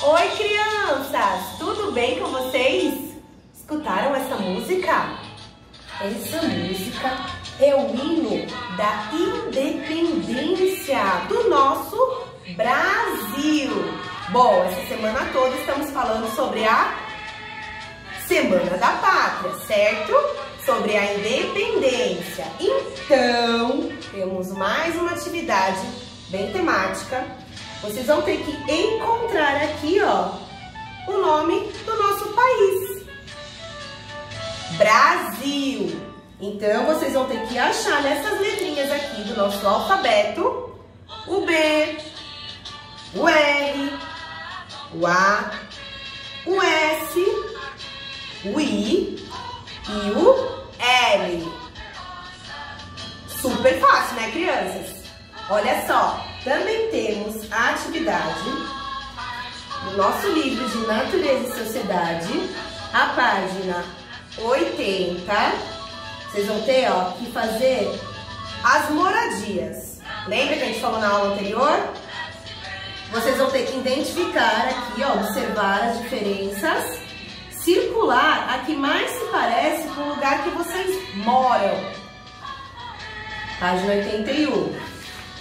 Oi, crianças! Tudo bem com vocês? Escutaram essa música? Essa música é o hino da independência do nosso Brasil. Bom, essa semana toda estamos falando sobre a Semana da Pátria, certo? Sobre a independência. Então, temos mais uma atividade bem temática. Vocês vão ter que encontrar aqui, ó, o nome do nosso país. Brasil. Então, vocês vão ter que achar nessas letrinhas aqui do nosso alfabeto o B, o R, o A, o S, o I e o L. Super fácil, né, crianças? Olha só, também temos a atividade do nosso livro de Natureza e Sociedade, a página 80. Vocês vão ter, ó, que fazer as moradias. Lembra que a gente falou na aula anterior? Vocês vão ter que identificar aqui, ó, observar as diferenças, circular a que mais se parece com o lugar que vocês moram. Página 81.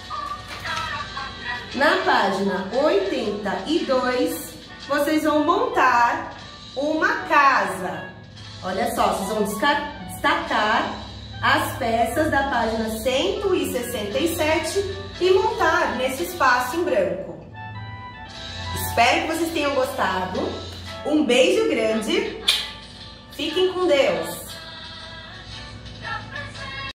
Na página 82, vocês vão montar uma casa. Olha só, vocês vão destacar as peças da página 167 e montar nesse espaço em branco. Espero que vocês tenham gostado. Um beijo grande. Fiquem com Deus.